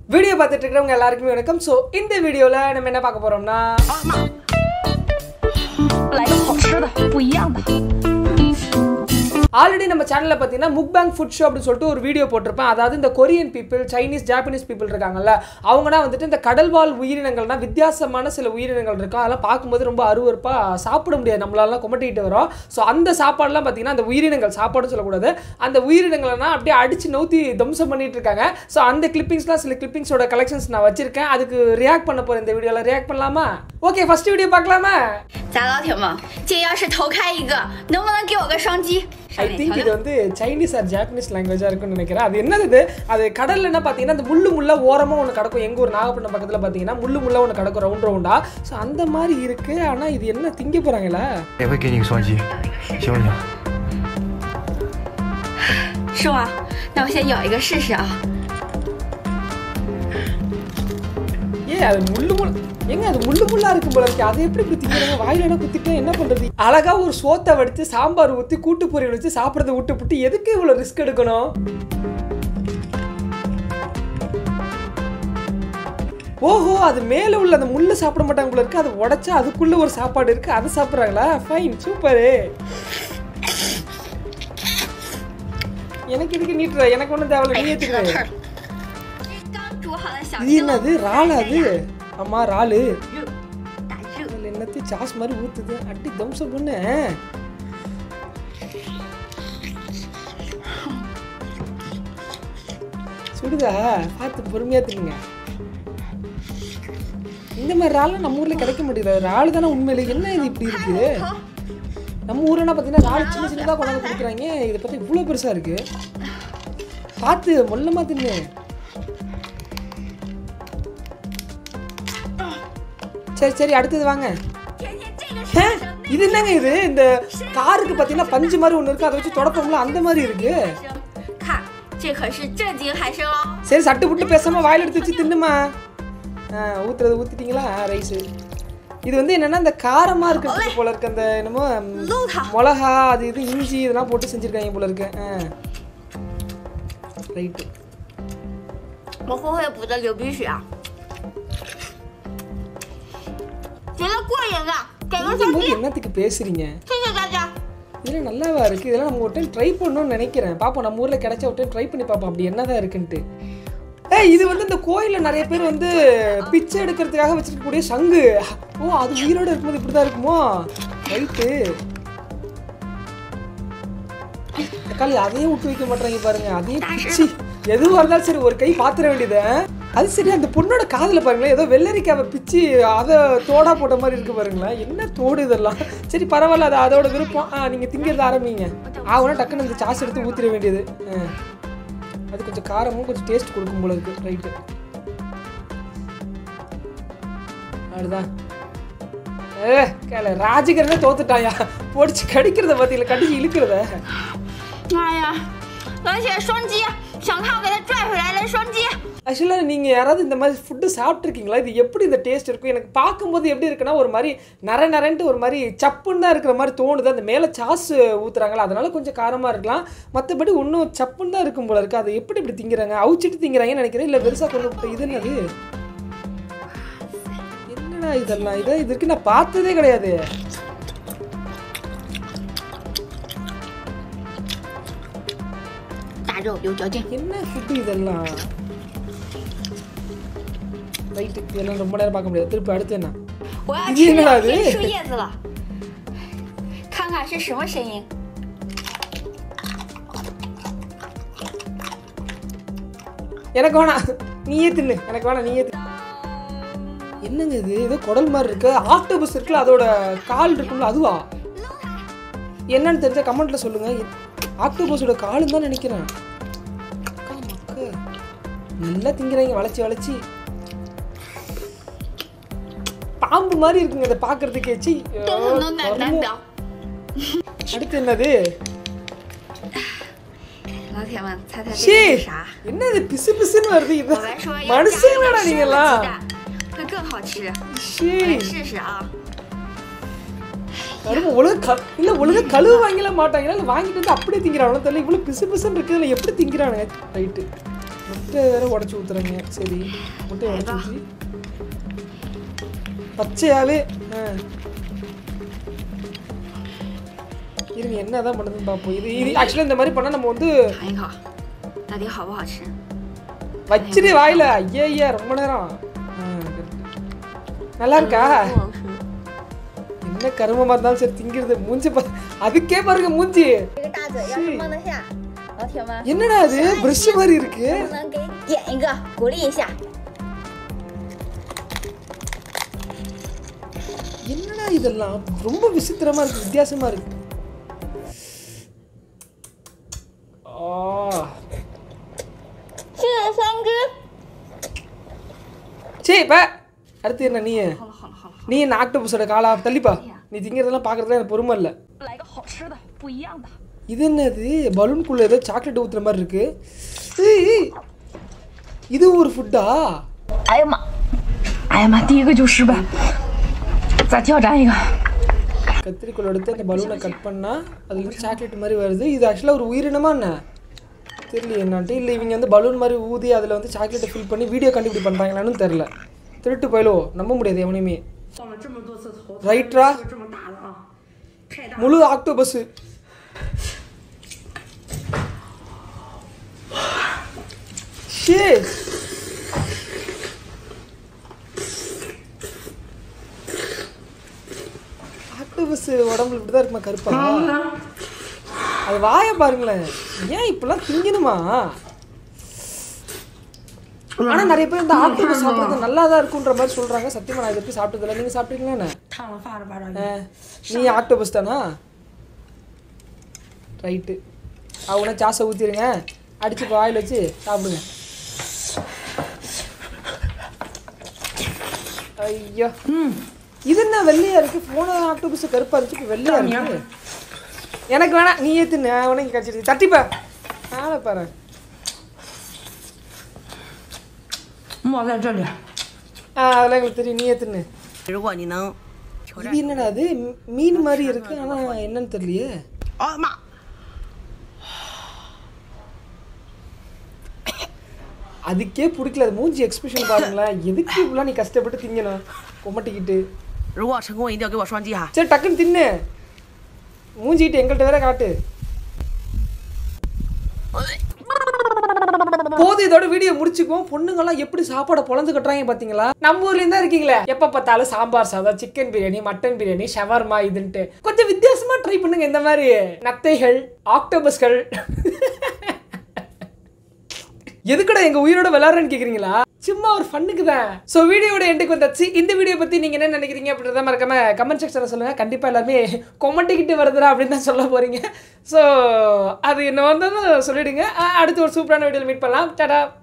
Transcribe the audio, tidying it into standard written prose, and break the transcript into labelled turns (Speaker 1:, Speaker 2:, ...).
Speaker 1: Video பார்த்துட்டு இருக்கவங்க எல்லாருக்குமே வணக்கம். ஸோ இந்த வீடியோவில் நம்ம என்ன பார்க்க போகிறோம்னா ஆல்ரெடி நம்ம சேனலில் பார்த்தீங்கன்னா முக்பேங் ஃபுட் ஷோ அப்படின்னு சொல்லிட்டு ஒரு வீடியோ போட்டிருப்பேன். அதாவது இந்த Korean people, Chinese, Japanese people இருக்காங்கல்ல, அவங்கன்னா வந்துட்டு இந்த கடல்வாழ் உயிரினங்கள்னா வித்தியாசமான சில உயிரினங்கள் இருக்கும். அதெல்லாம் பார்க்கும்போது ரொம்ப அருவருப்பாக சாப்பிட முடியாது, நம்மளாலாம் கொமட்டிக்கிட்டு வரோம். ஸோ அந்த சாப்பாடுலாம் பார்த்தீங்கன்னா அந்த உயிரினங்கள் சாப்பாடுன்னு சொல்லக்கூடாது, அந்த உயிரினங்கள்லாம் அப்படியே அடித்து நவுத்தி தம்சம் பண்ணிட்டு இருக்காங்க. ஸோ அந்த கிளிப்பிங்ஸ்லாம் சில கிளிப்பிங்ஸோட கலெக்ஷன்ஸ் நான் வச்சிருக்கேன். அதுக்கு ரியாக்ட் பண்ண போகிறேன். இந்த வீடியோவில் ரியாக்ட் பண்ணலாமா? ஓகே, ஃபர்ஸ்ட் வீடியோ பார்க்கலாமா?
Speaker 2: 贾老铁们，今天要是头开一个，能不能给我个双击？
Speaker 1: ஐ திங்க் இது வந்து சைனீஸ் ஆர் ஜாப்பனீஸ் லாங்குவேஜாக இருக்குன்னு நினைக்கிறேன். அது என்னது, அது கடலில் என்ன பார்த்தீங்கன்னா அந்த முள்ளு ஓரமாக ஒன்று கிடக்கும். எங்கள் ஊர் நாகப்பட்டினம் பக்கத்தில் பார்த்தீங்கன்னா முள்ளு ஒன்று கிடக்கும் ரவுண்டா. ஸோ அந்த மாதிரி இருக்குது. ஆனால் இது என்ன திங்க போகிறாங்களா?
Speaker 3: 也会给你个双击，行不行？
Speaker 2: 是吗？那我先咬一个试试啊。
Speaker 1: அது எங்க அது முள்ளா இருக்கும் போல இருக்கு. அதை எப்படி திங்கிறாங்க? வாயில என்ன குத்திட்டா என்ன பண்றது? அழகா ஒரு சோத்தை வடித்து சாம்பார் ஊற்றி கூட்டு பொரியல் வச்சு சாப்பிட்றத விட்டு எதுக்கு இவ்வளோ ரிஸ்க் எடுக்கணும்? ஓஹோ, அது மேலே உள்ள அந்த முள்ளு சாப்பிட மாட்டாங்க போல இருக்கு. அதை உடைச்சா அதுக்குள்ள ஒரு சாப்பாடு இருக்கு, அதை சாப்பிட்றாங்களா? Fine, super. எனக்கு இதுக்கு நீட்டுற, எனக்கு ஒன்றும் தேவையில்ல, நீ ஏற்றுக்க. இது என்னது? ராலா? அது ஆமா, ராலு. என்னத்தையும் சாஸ் மாதிரி ஊத்துது. அட்டி தம்சம் பண்ணு. சுடுதா? பார்த்து பொறுமையா தின்னுங்க. இந்த மாதிரி ராலு நம்ம ஊர்ல கிடைக்க முடியல. ராலு தானே உண்மையில. என்ன இது இப்படி இருக்கு? நம்ம ஊர்லன்னா பார்த்தீங்கன்னா ராலு சின்ன சின்னதாக கொண்டாந்து கொடுக்குறாங்க. இதை பார்த்தா இவ்வளோ பெருசா இருக்கு. பார்த்து மொல்லமா தின்னு. சரி சரி, அடுத்தது வாங்க. இது என்னங்க இது? இந்த காருக்கு பார்த்தீங்கன்னா பஞ்சு மாதிரி ஒன்று இருக்கு, அதை வச்சு தொடப்போம்ல, அந்த மாதிரி இருக்கு. சரி, சட்டு புட்டு பேசாம வாயில் எடுத்து வச்சு தின்னுமா. ஊத்துறது ஊத்திட்டீங்களா? ரைஸு. இது வந்து என்னன்னா இந்த காரமா இருக்கிறதுக்கு போல இருக்கு. அந்த என்னமோ மிளகா, அது இது இஞ்சி இதெல்லாம் போட்டு செஞ்சிருக்காங்க போல இருக்கு. ரைட்டு.
Speaker 2: 我后悔补的流鼻血啊！ 觉得过瘾了，给个双击。
Speaker 1: என்னத்துக்கு பேசுறீங்க?
Speaker 2: 谢谢大家。
Speaker 1: இதெல்லாம் நல்லாவா இருக்கு? இதெல்லாம் நம்ம ஒரு டைம் ட்ரை பண்ணணும்னு நினைக்கிறேன். பாப்போம், நம்ம ஊர்ல கிடைச்ச ஒரு டைம் ட்ரை பண்ணி பார்ப்போம் அப்படி என்னதான் இருக்குன்ட்டு. இது வந்து இந்த கோயிலில் நிறைய பேர் வந்து பிச்சை எடுக்கிறதுக்காக வச்சிருக்கக்கூடிய சங்கு. ஓ, அது உயிரோட இருக்கும்போது இப்படிதான் இருக்குமோ? ரைட்டு. தக்காளி அதையும் விட்டு வைக்க மாட்டாங்க பாருங்க. அதையும் பிச்சு எதுவாக இருந்தாலும் சரி ஒரு கை பாத்திர வேண்டியது. அது சரி, அந்த பொண்ணோட காதில் பாருங்களேன், ஏதோ வெள்ளரிக்காவை பிச்சு அதை தோடா போட்ட மாதிரி இருக்கு பாருங்களேன். என்ன தோடு இதெல்லாம்? சரி பரவாயில்ல, அது அதோட விருப்பம். நீங்கள் திங்கிறது ஆரம்பிங்க. ஆகுனா டக்குன்னு அந்த சாஸ் எடுத்து ஊற்றிட வேண்டியது. அது கொஞ்சம் காரமும் கொஞ்சம் டேஸ்ட் கொடுக்கும் போல இருக்கு. ரைட்டு, அதுதான். கேள, ராஜிகரனே தோத்துட்டாயா? போடிச்சு கடிக்கிறத பார்த்தீங்களா? கடிச்சு இழுக்கிறத.
Speaker 2: 哎呀，而且双击，想看我给他拽回来了双击。
Speaker 1: ஆக்சுவலாக நீங்கள் யாராவது இந்த மாதிரி ஃபுட்டு சாப்பிட்ருக்கீங்களா? இது எப்படி இந்த டேஸ்ட் இருக்கும்? எனக்கு பார்க்கும்போது எப்படி இருக்குன்னா ஒரு மாதிரி நரன்ட்டு ஒரு மாதிரி சப்புன்னு தான் இருக்கிற மாதிரி தோணுது. அந்த மேலே சாஸ் ஊற்றுறாங்களா, அதனால கொஞ்சம் காரமாக இருக்கலாம். மற்றபடி இன்னும் சப்புன்னு தான் இருக்கும் போல இருக்குது. அதை எப்படி இப்படி திங்கிறாங்க? அவிச்சிட்டு திங்கிறாங்கன்னு நினைக்கிறேன். இல்லை பெருசாக கொண்டு விட்டு இது என்னது? என்னடா இதெல்லாம்? இது இருக்கு, நான் பார்த்ததே கிடையாது. என்ன ஃபுட்டு இதெல்லாம்? ரைட்டு, இதெல்லாம் ரொம்ப நேரம் பார்க்க முடியாது. திருப்பி அடுத்து என்ன?
Speaker 2: 我要吃两片树叶子了，看看是什么声音。
Speaker 1: எனக்கு வேணாம், நீயே தின்னு. எனக்கு வேணாம், நீயே தின்னு. என்னங்க இது? ஏதோ குடல் மாதிரி இருக்கு. ஆக்டோபஸ் இருக்குல்ல, அதோட கால் இருக்கும்ல, அதுவா? என்னன்னு தெரிஞ்சா கமெண்ட்ல சொல்லுங்க. ஆக்டோபஸோட காலுன்னு தான் நினைக்கிறேன். நல்லா திங்கிறாங்க வளைச்சி. பாம்பு மாதிரி இருக்குங்க இதை பார்க்கறதுக்கே. அடுத்து என்னது?
Speaker 2: 老铁们，猜猜这是啥？
Speaker 1: என்னது பிசு பிசுன்னு வருது? இது
Speaker 2: 我来说要加一
Speaker 1: மனுஷங்களா
Speaker 2: 个生的
Speaker 1: நீங்களா?
Speaker 2: 鸡蛋，会更好吃。来试试啊！
Speaker 1: ஒழுங்கா கழுவு வாங்கிலாம் மாட்டாங்களா? இல்லை வாங்கிட்டு வந்து அப்படியே திங்கிறாங்க தெரியல. இவ்வளோ பிசு பிசுன்னு இருக்குது, இல்லை எப்படி திங்கிறானுங்க? ரைட்டு, முட்டை வேற உடச்சி ஊத்துறாங்க. சரி முட்டையை உடச்சி ஊற்றி பச்சையாவே இருங்க என்னதான் பண்ணுதுன்னு பார்ப்போம். இது ஆக்சுவலாக இந்த மாதிரி பண்ணால் நம்ம வந்து வச்சிரு வாயில. ஐயா ரொம்ப நேரம். நல்லா இருக்கா? என்ன கருமமா இருந்தாலும் சரி திங்கிறது. மூஞ்சி அதுக்கே பாருங்க மூஞ்சி. என்னடா அது பிரஷ் மாதிரி இருக்கு? என்னடா இதெல்லாம் ரொம்ப விசித்திரமா இருக்கு, வித்தியாசமா இருக்கு. சரி பா அடுத்து என்ன? நீ என்ன ஆக்டோபஸோட காலா தள்ளிப்பா. நீ திங்கிறதெல்லாம் பார்க்கறதுல எனக்கு பொறுமை இல்லை. இது என்னது? பலூனுக்குள்ள ஏதோ சாக்லேட் ஊத்துற மாதிரி இருக்கு. இது ஒரு ஃபுட்டா?
Speaker 2: 哎呀妈！哎呀妈！第一个就失败，再挑战一个。
Speaker 1: கத்திரிக்கோல் எடுத்து அந்த பலூனை கட் பண்ணா அதுல சாக்லேட் மாதிரி வருது. இது ஆக்சுவலாக ஒரு உயிரினமா என்ன தெரியல என்னான்ட்டு. இல்லை இவங்க வந்து பலூன் மாதிரி ஊதி அதில் வந்து சாக்லேட்டை ஃபில் பண்ணி வீடியோ கண்டுபிடி பண்ணுறாங்களான்னு தெரில. திருட்டு போயிலோ நம்ப முடியாது எவனையுமே. ரைட்ரா முழு ஆக்டோபஸ். ஆக்டோபஸ் உடம்புல இப்படிதான் இருக்குமா கருப்பா? அது வாய பாருங்களேன். ஏன் இப்பெல்லாம் திங்கணுமா? ஆனா நிறைய பேர் இந்த ஆக்டோபஸ் சாப்பிடுறது நல்லா தான் இருக்குன்ற மாதிரி சொல்றாங்க. சத்தியமா நான் இதை எப்படி சாப்பிட்டதில்லை. நீங்க சாப்பிட்டீங்களா? நீ ஆக்டோபஸ் தானா? ரைட்டு. அவனா சாஸை ஊற்றிடுங்க, அடிச்சு வாயில் வச்சு சாப்பிடுங்க. ஐயோ இது என்ன வெள்ளையா இருக்கு? போன ஆக்டோபஸ் கருப்பா இருக்கு, இப்போ வெள்ளையா இருக்கு. எனக்கு வேணாம், நீ ஏத்துன்னு உனக்கு கடிச்சிருச்சு. தட்டிப்பா ஆளை பாரு. அதெல்லாம் எங்களுக்கு தெரியும், நீ ஏத்துன்னு. இது என்னடா அது? மீன் மாதிரி இருக்கு, ஆனா என்னன்னு தெரியலையே. அதுக்கே பிடிக்கல. அது மூஞ்சி எக்ஸ்பிரஷன் பாருங்களேன். எதுக்கு இப்பெல்லாம் நீ கஷ்டப்பட்டு திங்கணும் கொமட்டிக்கிட்டு? சரி டக்குன்னு தின்னு. மூஞ்சிக்கிட்டு எங்கள்கிட்ட வேற காட்டு. போது இதோட வீடியோ முடிச்சுக்குவோம். பொண்ணுங்கெல்லாம் எப்படி சாப்பாடை பொழந்து கட்டுறாங்க பாத்தீங்களா? நம்ம ஊர்லேயும் தான் இருக்கீங்களே, எப்ப பார்த்தாலும் சாம்பார் சாதம், chicken biryani, mutton biryani, shawarma இதுன்ட்டு கொஞ்சம் வித்தியாசமா ட்ரை பண்ணுங்க. இந்த மாதிரி நத்தைகள், ஆக்டோபஸ்கள் எதுக்குடா எங்க உயிரோட விளையாடுறேன்னு கேக்குறீங்களா? சும்மா ஒரு ஃபன்னுக்கு தான். ஸோ வீடியோட எண்டுக்கு வந்தாச்சு. இந்த வீடியோ பத்தி நீங்க என்ன நினைக்கிறீங்க அப்படின்றத மறக்காம கமெண்ட் செக்ஷன்ல சொல்லுங்க. கண்டிப்பா எல்லாருமே கொமெண்ட்டிக்கிட்டு வருதுடா அப்படின்னு தான் சொல்ல போறீங்க. ஸோ அது என்ன வந்ததும் சொல்லிடுங்க. அடுத்து ஒரு சூப்பரான வீடியோவில் மீட் பண்ணலாம். டாடா.